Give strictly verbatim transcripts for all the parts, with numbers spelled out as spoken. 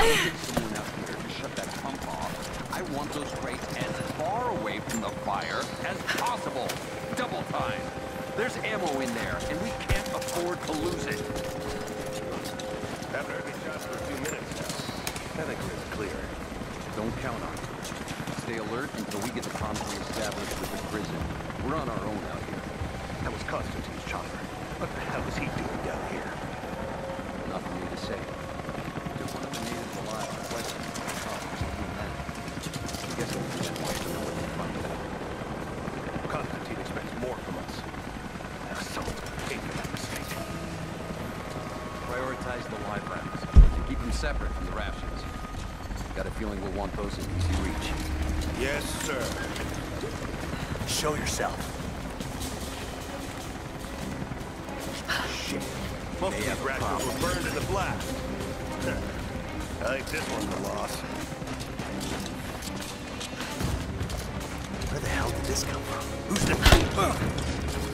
Get someone out here to shut that pump off. I want those crates as far away from the fire as possible. Double time. There's ammo in there, and we can't afford to lose it. Haven't heard any shots for a few minutes now. I think we're clear. Don't count on it. Stay alert until we get the contact established with the prison. We're on our own out here. That was Constantine's chopper. What the hell is he doing down here? Not for me to say. Took one of the natives alive for questions. Oh, something then. I guess it was that way to know what they find out. Constantine expects more from us. Now someone's gonna pay for that mistake. Prioritize the live rounds. Keep them separate from the rations. Got a feeling we'll want those in easy reach. Yes, sir. Show yourself. Shit. Most of these rations were burned in the blast. I think this one's a loss. Where the hell did this come from? Who's the...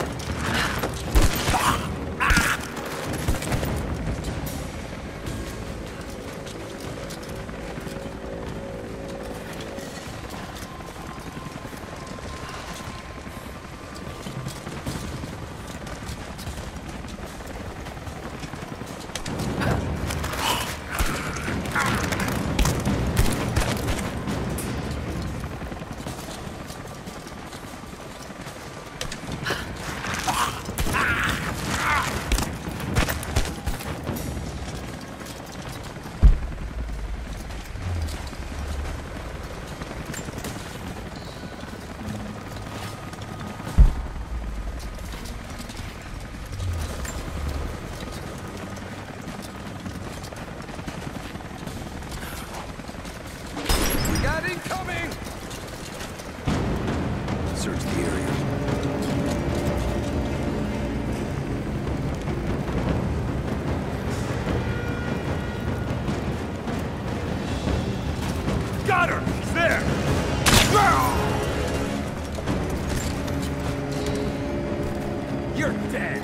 Search the area. Got her! He's there! You're dead!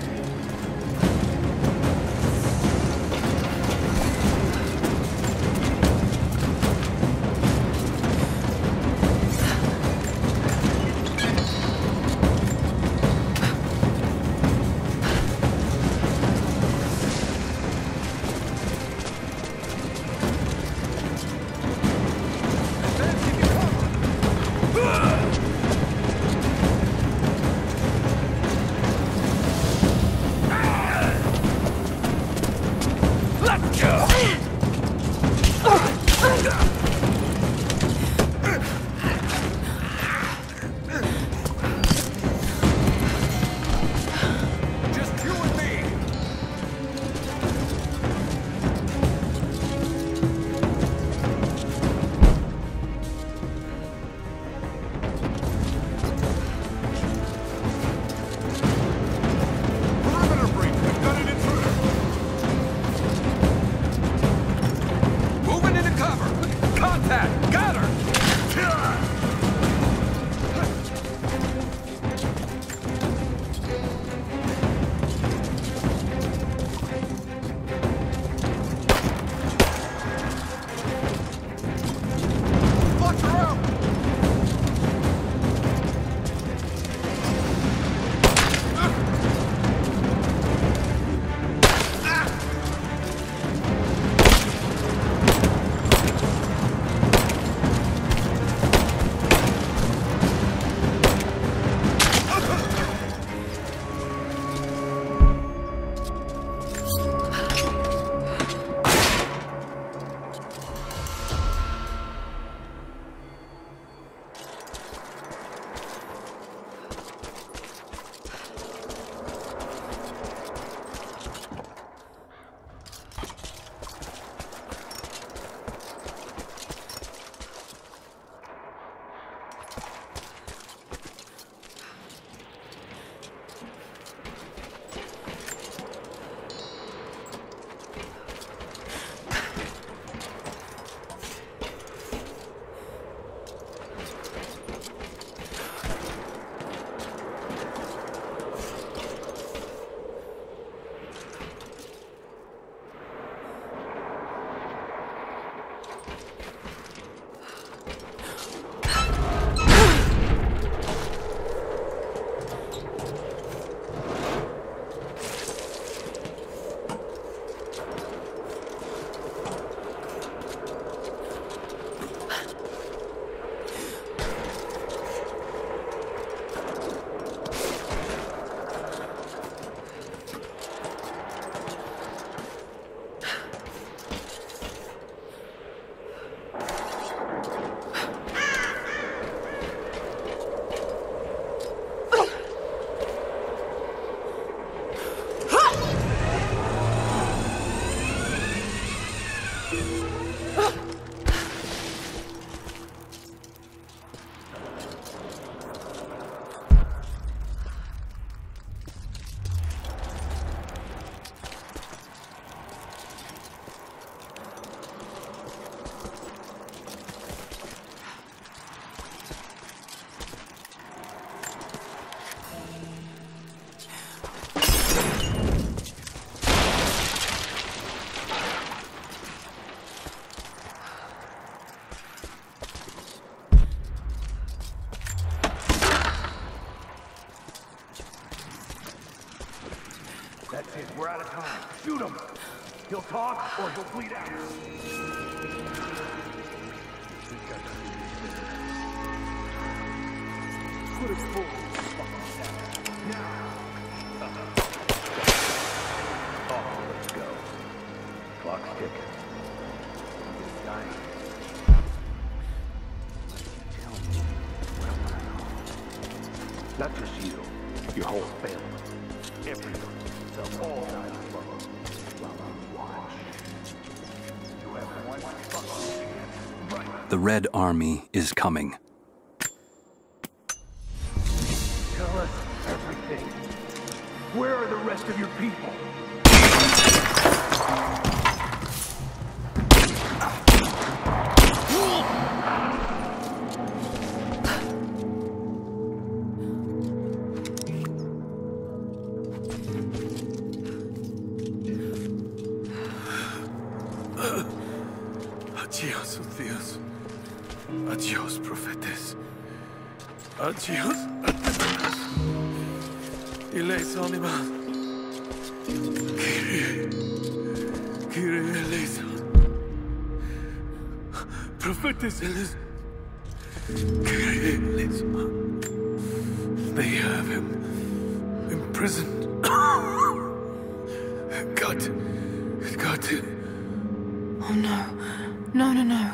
That's it, we're out of time. Shoot him! He'll talk, or he'll bleed out. Put us forward. Now! Oh, let's go. Clock's ticking. He's dying. Tell me, what am I? Not just you, your whole family. Everyone. They'll all die alone. While I watch. You have one fucking chance. Right. The Red Army is coming. Tell us everything. Where are the rest of your people? Adiós, Dios. Adiós, profetes. Adiós, artesanos. Y les animas. Kyrie. Kyrie eleison. Profetes eles. Kyrie eleison. They have him imprisoned. God. God. Oh no. No, no, no.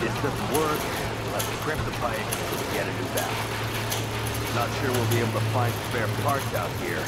this doesn't work, we'll have to prep the pipe and get a new valve. Not sure we'll be able to find spare parts out here.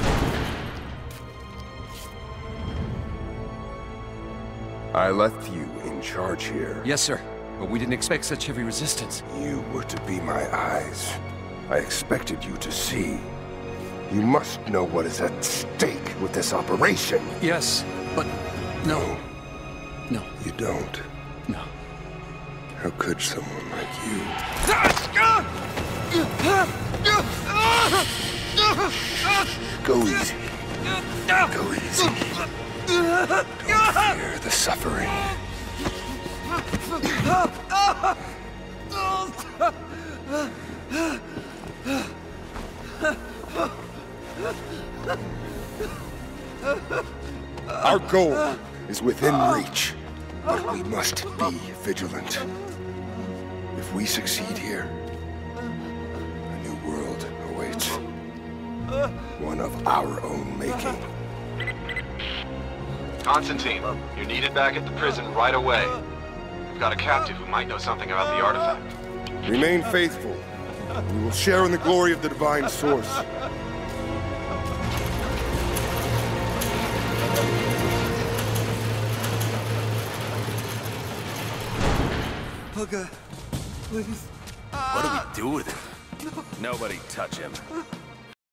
I left you in charge here. Yes, sir. But we didn't expect such heavy resistance. You were to be my eyes. I expected you to see. You must know what is at stake with this operation. Yes, but no. No. You don't. No. How could someone like you? Go easy. Go easy. Don't fear the suffering. Our goal is within reach, but we must be vigilant. If we succeed here, a new world awaits. One of our own making. Constantine, you're needed back at the prison right away. We've got a captive who might know something about the artifact. Remain faithful. We will share in the glory of the divine source. Okay, please. What do we do with him? Nobody touch him.